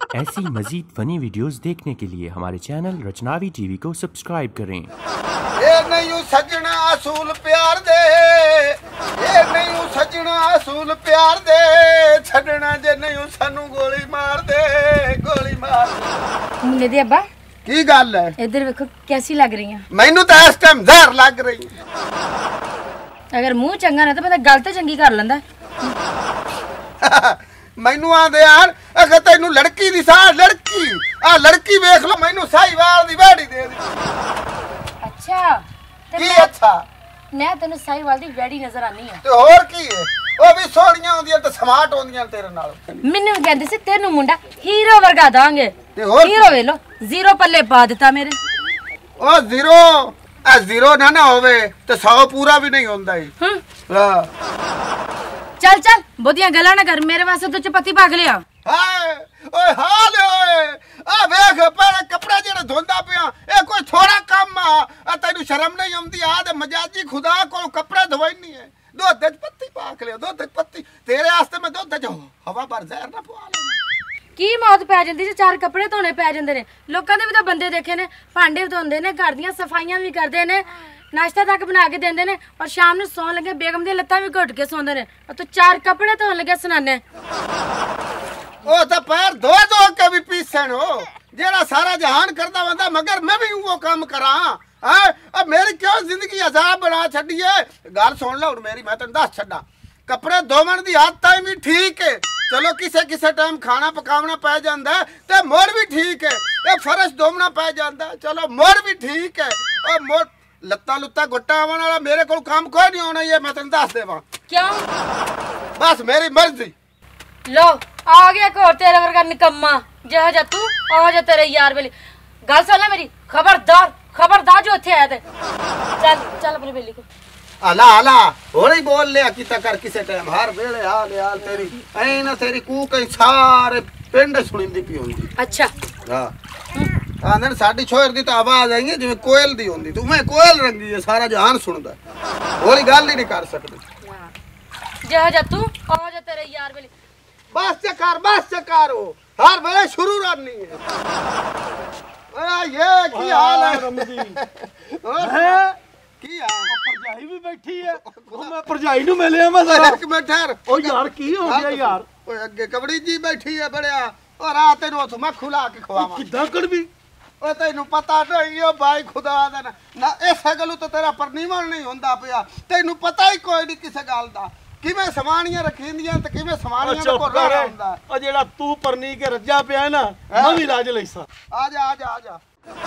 ऐसी मजीद funny videos देखने के लिए हमारे चैनल रचनावी टीवी को सब्सक्राइब करें। ये नहीं सजना असूल प्यार दे, ये नहीं सजना असूल प्यार दे, छड़ना जे नहीं सानू गोली मार दे, गोली मार दे। मुंडे दे अब्बा की गल है? इधर देखो कैसी लग रही है। मैनू तो इस टाइम जहर लग रही है। अगर मुंह चंगा ना तो बंदा गल तो चंगी कर लेंदा। मैनू आंदे यार अगर तेनू लड़की दी साह लड़की आ लड़की वेख लो, मैनू साहीवाल दी बैड़ी दे दी। अच्छा की अच्छा मैं तेनू साहीवाल दी बैड़ी नजर आनी है ते होर की है? ओ भी सोहणियां होंदियां ते स्मार्ट होंदियां तेरे नाल। मैनू कहंदे सी तेनू मुंडा हीरो वर्गा दांगे ते होर हीरो वे लो जीरो पल्ले पा देता मेरे। ओ जीरो आ जीरो ना होवे ते 100 पूरा भी नहीं होंदा ही। हां चल चल बोदियां गला ना कर, मेरे वास्ते तो चपाती पाक लिया। हाय ओए हाल ओए आ वेख पर कपड़ा जेड़ा धोंदा पिया ए कोई थोड़ा काम आ तैनू शर्म नहीं आउंदी? आ ते मजाजी खुदा कोल कपड़ा धोइनी है, दुध च पत्ती पाक लिया, दुध च पत्ती तेरे वास्ते मैं दुध च हवा भर जहर ना पवा लेना। की मौत पै जांदी जे चार कपड़े धोने पै जांदे ने। लोकां दे भी तां बंदे देखे ने, भांडे धोंदे ने, घर दियां सफाइयां भी करदे ने, नाश्ता तक बना के देंदे ने और शाम नूं सौन लगे बेगम दी लत्तां भी घुट के सौंदे ने और तू चार कपड़े धोन लगे सुनाने। ओ तो पैर धो धो के भी पीसन हो जेड़ा सारा जहान करदा बंदा, मगर मैं भी वो काम करा। हां अब मेरी क्यों जिंदगी अजाब बना छड़ी है? गल सुन लो मेरी, मैं तेन दस छड़ा कपड़े धोवन दी हद ताईं भी ठीक है, चलो किसे किसे टाइम खाना पकावना पै जांदा है ते मोड़ भी ठीक है, ये फर्श धोवना पै जांदा है, चलो मोड़ भी ठीक है। और मोड़ लत्ता लुत्ता गुट्टा आवन वाला मेरे को काम कोई नहीं होना, ये मैं तेन दस देवां। क्यों? बस मेरी मर्जी। लो आ गया एक और तेरे वर्गा निकम्मा, जहा जा तू आ जा तेरे यार बेली। गल सुन ले मेरी, खबरदार खबरदार जो इत्थे आया ते चल चल अपनी बेली को। आला आला होने ही बोल लिया कि कर किसे टाइम हर वेले हाल हाल तेरी ऐ ना तेरी कू कई सारे पिंड सुनिंदी पई होंदी। अच्छा हां आंदन साडी छोर दी तो आवाज आएगी जिवें कोयल दी होंदी, तू मैं कोयल रंगी है, सारा जहान सुनदा होली गल ही नहीं कर सकदी। जहा जा तू आ जा तेरे यार बेली। बस चकार हो हर वेले शुरू रहनी है। आ ये की हाल है रमदी? है की हाल? परजाई भी बैठी है, मैं परजाई नु मिलिया मैं जरा। एक मिनट ठहर। ओ यार की हो गया यार? ओए अगे कबड़ी जी बैठी है बड़िया और आ तेनु उथ मैं खुला के खवावा किदा कड़वी? ओ तैनू पता नहीं ओ भाई खुदा दा ना इस गलू तो तेरा परनीमन नहीं होंदा पिया, तैनू पता ही कोई नहीं किसे गल दा किवें समाणियां रखींदियां ते किवें समाणियां दा को रहना हुंदा। ओ जेड़ा तू परनी के रज्जा पिया है ना, मैं भी राज लईसा। आ जा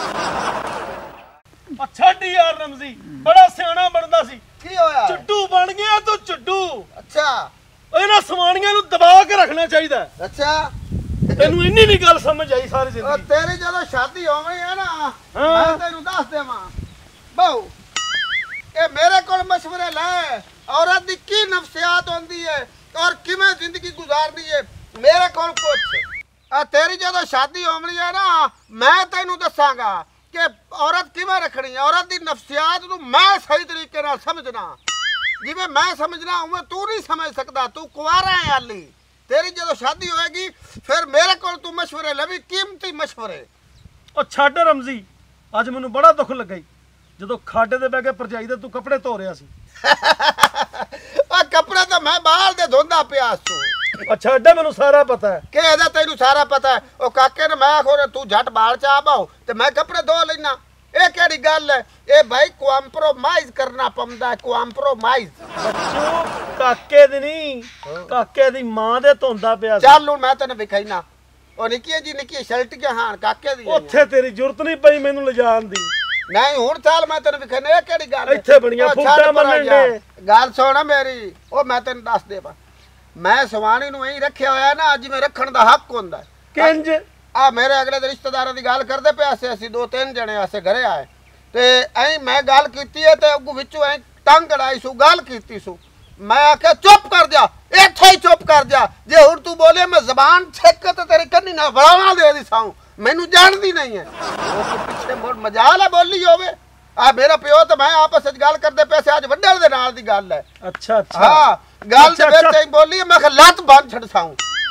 अच्छा डी यार रमजी बड़ा सियाना बनदा सी, की होया? चुड्डू बन गया तू चुड्डू। अच्छा इन्हां समाणियां नु दबा के रखना चाहिदा। अच्छा तेनू इन्नी नहीं गल समझ आई सारी ओ जिंदगी। तेरी जदों शादी होवे है ना मैं तैनू दस देवां बहु ए मेरे कोल मशवरे ले औरत दी की नफसियात होंदी है और किवें जिंदगी गुजारनी है मेरे कोल पुछ। आ तेरी जदों शादी होवनी है ना मैं तैनू दसांगा कि औरत किवें रखनी है, औरत दी नफसियात नू मैं सही तरीके नाल समझना, जिवें मैं समझना उवें तू नहीं समझ सकदा, तू कुंवारा है हाली। तेरी जदों शादी होएगी फिर मेरे कोल तू मशवरे लवी, कीमती मशवरे। ओ छੱਡ रमजी आज मैनू बड़ा दुख लगा ਜਦੋਂ ਖਾਡੇ ਦੇ ਬਹਿ ਕੇ ਪਰਜਾਈ ਦੇ ਤੂੰ ਕੱਪੜੇ ਧੋ ਰਿਆ ਸੀ। ਆ ਕੱਪੜੇ ਤਾਂ ਮੈਂ ਬਾਹਰ ਦੇ ਧੋਂਦਾ ਪਿਆ ਸੂ। ਅੱਛਾ ਅੱਡਾ ਮੈਨੂੰ ਸਾਰਾ ਪਤਾ ਹੈ। ਕਿ ਇਹਦਾ ਤੈਨੂੰ ਸਾਰਾ ਪਤਾ ਹੈ? ਉਹ ਕਾਕੇ ਨੇ ਮੈਂ ਆਖੋ ਤੂੰ ਝਟ ਬਾਲ ਚ ਆ ਬਾਓ ਤੇ ਮੈਂ ਕੱਪੜੇ ਧੋ ਲੈਣਾ, ਇਹ ਕਿਹੜੀ ਗੱਲ ਹੈ? ਇਹ ਭਾਈ ਕੰਪਰੋਮਾਈਜ਼ ਕਰਨਾ ਪੈਂਦਾ, ਕੰਪਰੋਮਾਈਜ਼। ਬੱਚੋ ਕਾਕੇ ਦੀ ਨਹੀਂ ਕਾਕੇ ਦੀ ਮਾਂ ਦੇ ਧੋਂਦਾ ਪਿਆ ਸੀ। ਚੱਲ ਹੁਣ ਮੈਂ ਤੈਨੂੰ ਵਿਖਾਈਨਾ ਉਹ ਨਿੱਕੀ ਸ਼ਰਟ ਕੇ ਹਾਂ ਕਾਕੇ ਦੀ ਉੱਥੇ ਤੇਰੀ ਜ਼ਰੂਰਤ ਨਹੀਂ ਪਈ ਮੈਨੂੰ ਲਿਜਾਣ ਦੀ। नहीं हुण चल मैं तेन विखने ये केड़ी गल इत्थे बड़ियां फूटां बनन दे। गल सुन मेरी ओ मैं तेन दस देवां मैं सवाणी नूं एही रखिया होया ना जिवें रखण दा हक हुंदा किंज। आ मेरे अगले दे रिश्तेदारां दी गल करदे पे असीं 2-3 जणे आसे घरे आए ते ऐ मैं गल कीती है ते अगू विचों ऐ तंग अड़ाई सू गल कीती सू मैं आख्या चुप कर जा, इत्थे ही चुप कर जा, जे हुण तू बोले मैं जबान छेक ते तेरी कन्नी ना वड़ावा दे दी साऊं मैनू जानती नहीं है। पिछले मुड़ मजाल है बोली होवे आ मेरा प्यो तो मैं आपस में गल करते पैसे आज वड्डे दे नाल दी गल है। अच्छा अच्छा हां गल दे विच बोली मैं लत बंद छड़ साऊं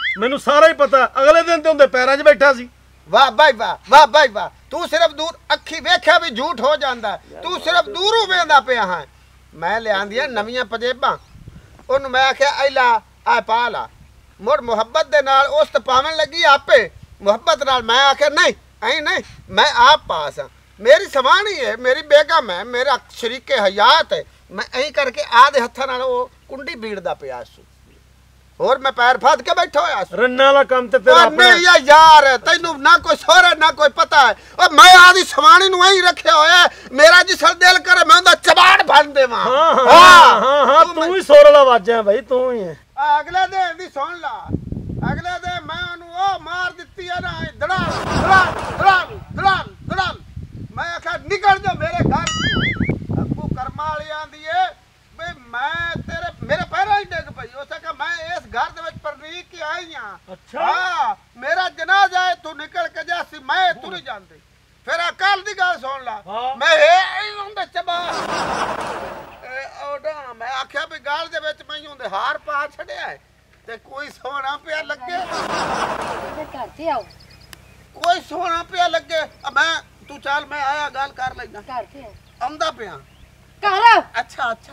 ਮੈਨੂੰ ਸਾਰਾ ਹੀ ਪਤਾ। ਅਗਲੇ ਦਿਨ ਤੇ ਹੁੰਦੇ ਪੈਰਾਂ 'ਚ ਬੈਠਾ ਸੀ। ਵਾਹ ਬਾਈ ਵਾਹ, ਵਾਹ ਬਾਈ ਵਾਹ। ਤੂੰ ਸਿਰਫ ਦੂਰ ਅੱਖੀ ਵੇਖਿਆ ਵੀ ਝੂਠ ਹੋ ਜਾਂਦਾ। ਤੂੰ ਸਿਰਫ ਦੂਰੋਂ ਵੇਂਦਾ ਪਿਆ ਹਾਂ। ਮੈਂ ਲਿਆਂਦੀਆਂ ਨਵੀਆਂ ਪਜੇਬਾਂ, ਉਹਨੂੰ ਮੈਂ ਆਖਿਆ ਐਲਾ ਆ ਪਾ ਲਾ। ਮੁੜ ਮੁਹੱਬਤ ਦੇ ਨਾਲ ਉਸ ਤੇ ਪਾਵਣ ਲੱਗੀ ਆਪੇ ਮੁਹੱਬਤ ਨਾਲ। ਮੈਂ ਆਖਿਆ ਨਹੀਂ ਐ ਨਹੀਂ, मैं आप पास हाँ। मेरी सवानी है, मेरी बेगम है, मेरा शरीके हयात है। मैं ऐ करके आधे हत्था नाल वो कुंडी बीड़दा पिया सू और मैं पैर फाद के बैठा होया सू। रन्ना वाला काम ते तेरा अपना नहीं या यार, तैनू ना कोई सोहरा ना कोई पता है। और मैं आधी सवानी नु ऐ रखया होया, मेरा जिसल दिल करे मैं उंदा चबाड़ भन देवां। हां तू ही सोर वाला वाजा भाई, तू ही है। अगले दिन दी सुन ला, अगले दिन मैं ओनू ओ मार दित्ती है ना, धड़ाम धड़ाम धड़ाम धड़ाम धड़ाम। मैं आखा निकल जा मेरे घर से। अब्बू कर्मा वाली आंदी है बे मैं तेरे मेरे पैरों ही डिग पई। उसे कहा मैं इस घर दे विच परनी के आई हां। अच्छा हां मेरा जनाजा है, तू निकल के जा सी, मैं तू नहीं जानदी। फिर अकल दी गल सुन ला, मैं ए उंदे चबा ए ओडा मैं आख्या भी गल दे विच मैं उंदे हार पा छड़िया है ते कोई सोना पिया लगे। घर से आओ, कोई सोना पिया लगे। मैं तू चल मैं आया गल कर लेना। घर से आओ, आंदा पिया। घर आओ। अच्छा अच्छा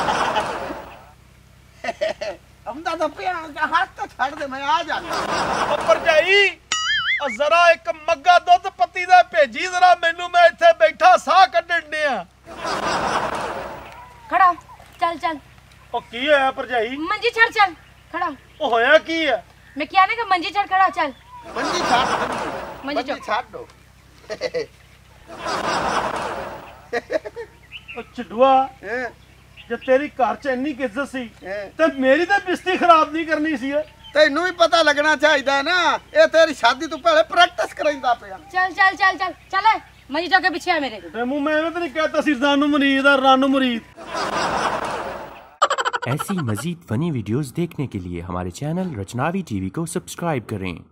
आंदा तो पिया, हाथ तो छड़ दे मैं आ जाता। भरजाई जरा एक मग्गा दुध पत्ती दा भेजी जरा मैनू, मैं इत्थे बैठा साह कड्ढण दिया। खड़ा हो, चल चल। ओ की होया भरजाई? मंजी छड़, चल खड़ा हो। ओ होया की है? मैं क्या ने का मंजी छड़, खड़ा हो, चल। मंजी छाड़, मंजी छाड़ दो। ओ चिडवा जे तेरी घर च इन्नी इज्जत सी ते मेरी ते बिस्ती खराब नहीं करनी सी। तैनू भी पता लगना चाहिए ना, ये तेरी शादी तू पहले प्रैक्टिस कराइंदा पिया। चल चल चल चल चल, मंजी चौके पीछे है मेरे। ते मुंह मैं एवें तो नहीं कहता सी रानू मुरीद और रानू मुरीद। ऐसी मजीद फनी वीडियोस देखने के लिए हमारे चैनल रचनावी टीवी को सब्सक्राइब करें।